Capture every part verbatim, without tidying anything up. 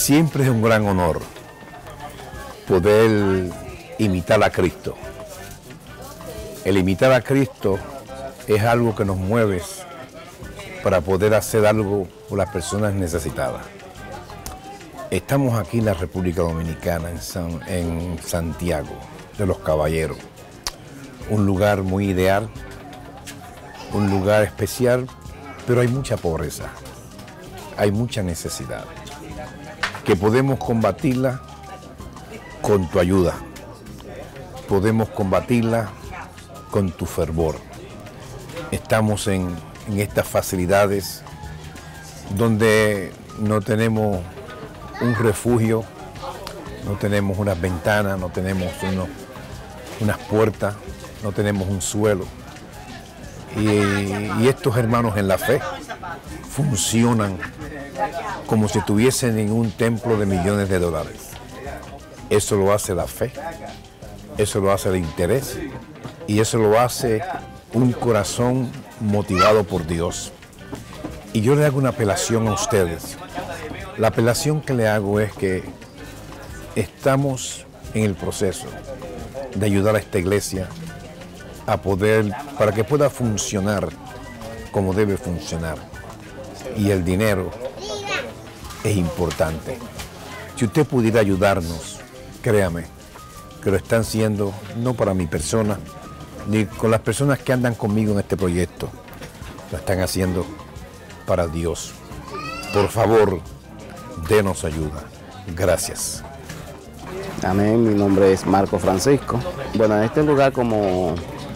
Siempre es un gran honor poder imitar a Cristo. El imitar a Cristo es algo que nos mueve para poder hacer algo por las personas necesitadas. Estamos aquí en la República Dominicana, en, San, en Santiago de los Caballeros, un lugar muy ideal, un lugar especial, pero hay mucha pobreza, hay mucha necesidad, que podemos combatirla con tu ayuda, podemos combatirla con tu fervor. Estamos en, en estas facilidades donde no tenemos un refugio, no tenemos unas ventanas, no tenemos uno, unas puertas, no tenemos un suelo. Y, y estos hermanos en la fe funcionan como si estuviesen en un templo de millones de dólares. Eso lo hace la fe, eso lo hace el interés y eso lo hace un corazón motivado por Dios. Y yo le hago una apelación a ustedes. La apelación que le hago es que estamos en el proceso de ayudar a esta iglesia a poder, para que pueda funcionar como debe funcionar. Y el dinero es importante. Si usted pudiera ayudarnos, créame, que lo están haciendo no para mi persona, ni con las personas que andan conmigo en este proyecto, lo están haciendo para Dios. Por favor, denos ayuda. Gracias. Amén, mi nombre es Marco Francisco. Bueno, en este lugar como,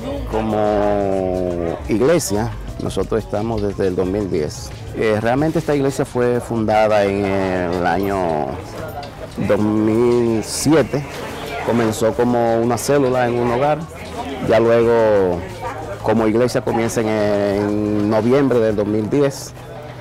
como iglesia, nosotros estamos desde el dos mil diez. Eh, realmente esta iglesia fue fundada en el año dos mil siete. Comenzó como una célula en un hogar. Ya luego, como iglesia, comienza en, en noviembre del dos mil diez.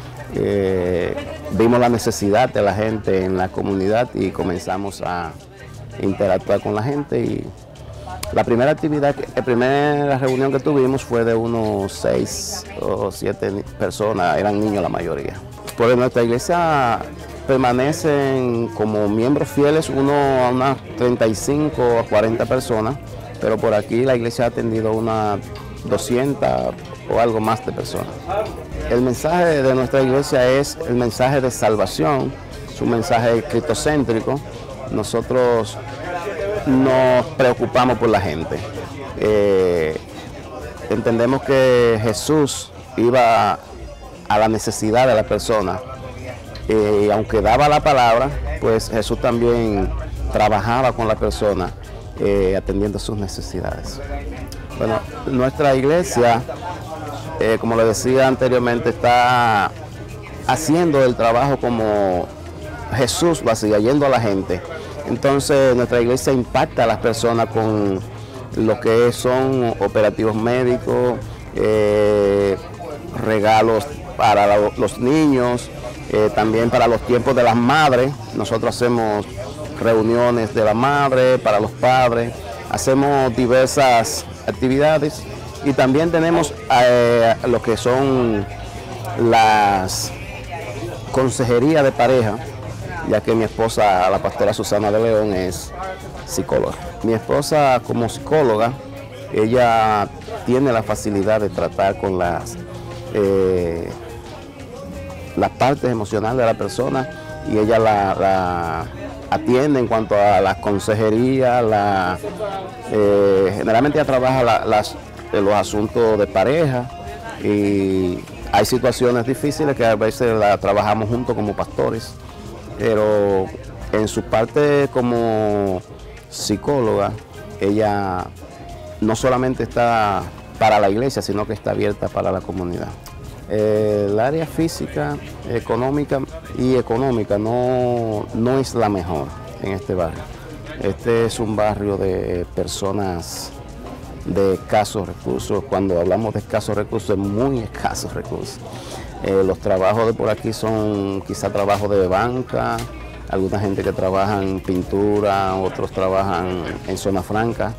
Eh, vimos la necesidad de la gente en la comunidad y comenzamos a interactuar con la gente. Y la primera actividad, la primera reunión que tuvimos fue de unos seis o siete personas, eran niños la mayoría. Pues nuestra iglesia permanecen como miembros fieles, uno a unas treinta y cinco o cuarenta personas, pero por aquí la iglesia ha atendido unas doscientas o algo más de personas. El mensaje de nuestra iglesia es el mensaje de salvación, es un mensaje cristocéntrico. Nosotros nos preocupamos por la gente. Eh, entendemos que Jesús iba a la necesidad de la persona. Eh, y aunque daba la palabra, pues Jesús también trabajaba con la persona, eh, atendiendo sus necesidades. Bueno, nuestra iglesia, eh, como le decía anteriormente, está haciendo el trabajo como Jesús lo hacía, yendo a la gente. Entonces nuestra iglesia impacta a las personas con lo que son operativos médicos, eh, regalos para la, los niños, eh, también para los tiempos de las madres. Nosotros hacemos reuniones de la madre, para los padres, hacemos diversas actividades y también tenemos eh, lo que son las consejerías de pareja, ya que mi esposa, la pastora Susana de León, es psicóloga. Mi esposa, como psicóloga, ella tiene la facilidad de tratar con las, eh, las partes emocionales de la persona y ella la, la atiende en cuanto a la consejería. La, eh, generalmente ella trabaja la, las, los asuntos de pareja y hay situaciones difíciles que a veces la trabajamos juntos como pastores. Pero en su parte como psicóloga, ella no solamente está para la iglesia, sino que está abierta para la comunidad. Eh, el área física, económica y económica no, no es la mejor en este barrio. Este es un barrio de personas de escasos recursos. Cuando hablamos de escasos recursos, es muy escasos recursos. Eh, los trabajos de por aquí son quizá trabajos de banca, alguna gente que trabaja en pintura, otros trabajan en zona franca,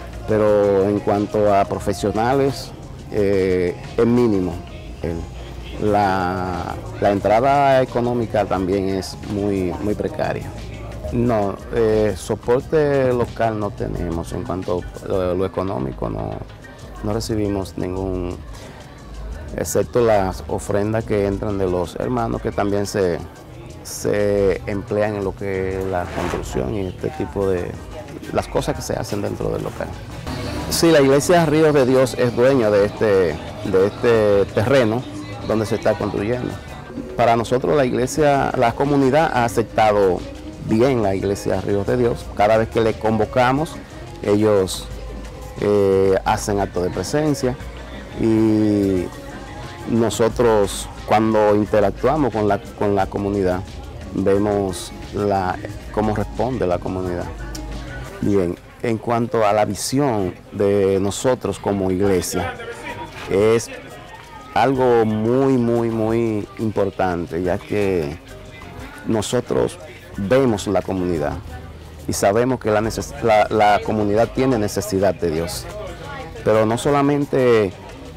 pero en cuanto a profesionales, eh, es mínimo el, la, la entrada económica también es muy, muy precaria. No, eh, soporte local no tenemos. En cuanto a lo, lo económico, no, no recibimos ningún, excepto las ofrendas que entran de los hermanos, que también se, se emplean en lo que es la construcción y este tipo de las cosas que se hacen dentro del local. Sí, la iglesia Ríos de Dios es dueña de este, de este terreno donde se está construyendo. Para nosotros la iglesia, la comunidad ha aceptado bien la iglesia Ríos de Dios. Cada vez que le convocamos, ellos eh, hacen acto de presencia, y nosotros cuando interactuamos con la, con la comunidad, vemos la, cómo responde la comunidad. Bien, en cuanto a la visión de nosotros como iglesia, es algo muy, muy, muy importante, ya que nosotros vemos la comunidad y sabemos que la, la, la comunidad tiene necesidad de Dios, pero no solamente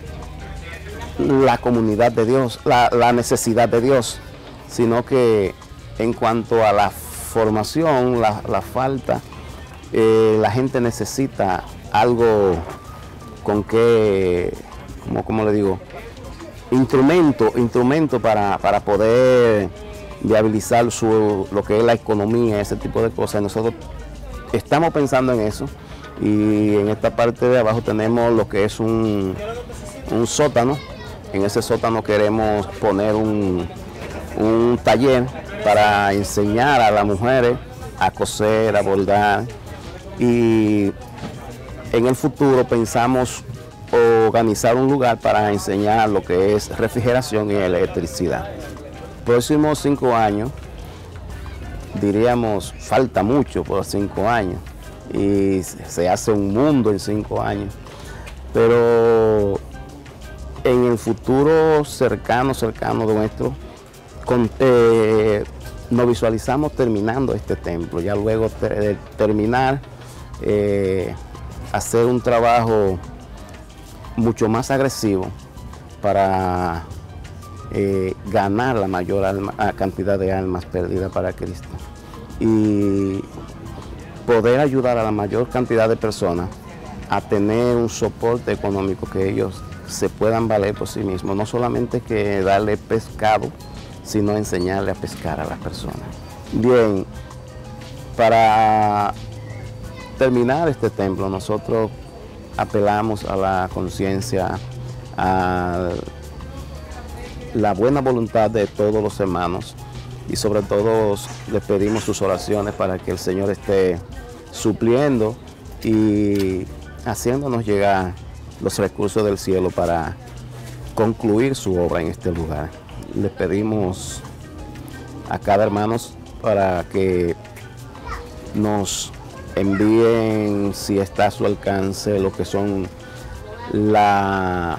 la comunidad de Dios, la, la necesidad de Dios, sino que en cuanto a la formación, la, la falta, eh, la gente necesita algo con que, como, como le digo, instrumento, instrumento para, para poder viabilizar su, lo que es la economía, ese tipo de cosas. Nosotros estamos pensando en eso, y en esta parte de abajo tenemos lo que es un, un sótano. En ese sótano queremos poner un, un taller para enseñar a las mujeres a coser, a bordar, y en el futuro pensamos organizar un lugar para enseñar lo que es refrigeración y electricidad. Próximos cinco años, diríamos, falta mucho por cinco años, y se hace un mundo en cinco años, pero en el futuro cercano, cercano de nuestro, con, eh, nos visualizamos terminando este templo, ya luego de terminar, eh, hacer un trabajo mucho más agresivo para eh, ganar la mayor alma, cantidad de almas perdidas para Cristo, y poder ayudar a la mayor cantidad de personas a tener un soporte económico, que ellos se puedan valer por sí mismos, no solamente que darle pescado, sino enseñarle a pescar a las personas. Bien, para terminar este templo, nosotros apelamos a la conciencia, a la buena voluntad de todos los hermanos, y sobre todo les pedimos sus oraciones para que el Señor esté supliendo y haciéndonos llegar los recursos del cielo para concluir su obra en este lugar. Les pedimos a cada hermano para que nos envíen, si está a su alcance, lo que son la,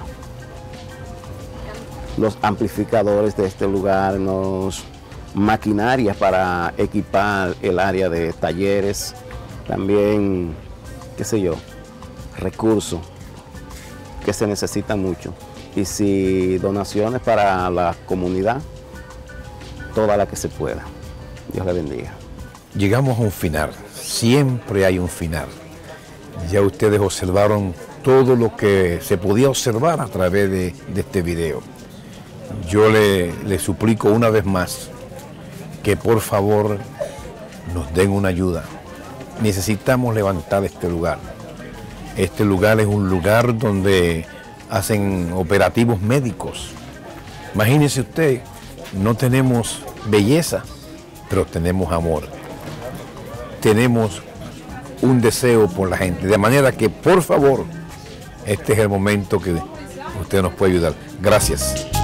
los amplificadores de este lugar, los maquinarias para equipar el área de talleres, también, qué sé yo, recursos que se necesitan mucho, y si donaciones para la comunidad, toda la que se pueda. Dios le bendiga. Llegamos a un final, siempre hay un final. Ya ustedes observaron todo lo que se podía observar a través de, de este video. Yo le, le suplico una vez más que por favor nos den una ayuda. Necesitamos levantar este lugar. Este lugar es un lugar donde hacen operativos médicos. Imagínese usted, no tenemos belleza, pero tenemos amor. Tenemos un deseo por la gente, de manera que por favor, este es el momento que usted nos puede ayudar. Gracias.